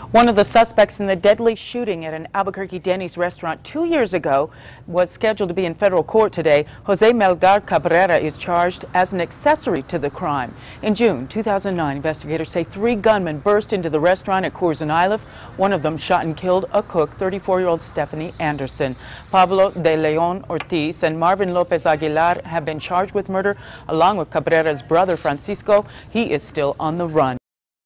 One of the suspects in the deadly shooting at an Albuquerque Denny's restaurant 2 years ago was scheduled to be in federal court today. Jose Melgar Cabrera is charged as an accessory to the crime. In June 2009, investigators say 3 gunmen burst into the restaurant at Coors and Iliff. One of them shot and killed a cook, 34-year-old Stephanie Anderson. Spablo de Leon Ortiz and Marvin lopez-aguilar have been charged with murder, along with Cabrera's brother Francisco. He is still on the run.